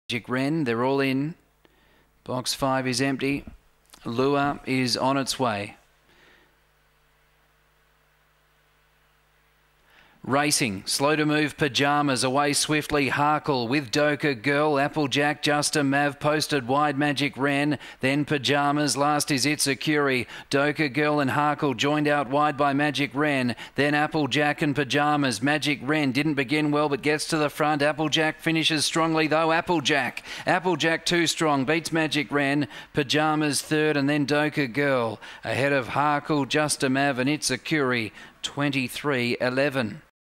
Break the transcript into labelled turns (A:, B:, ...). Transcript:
A: Magic Wren, they're all in. Box 5 is empty. Lure is on its way. Racing, slow to move, Pyjamas, away swiftly, Harkle with Doka Girl, Applejack, Just a Mav, posted wide, Magic Wren, then Pyjamas, last is It's a Curie, Doka Girl and Harkle joined out wide by Magic Wren, then Applejack and Pyjamas. Magic Wren didn't begin well but gets to the front, Applejack finishes strongly though, Applejack too strong, beats Magic Wren, Pyjamas third and then Doka Girl, ahead of Harkle, Just a Mav and It's a Curie, 23-11.